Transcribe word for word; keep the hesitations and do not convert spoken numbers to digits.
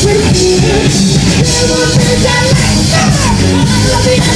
with you. You will be the light. I love you.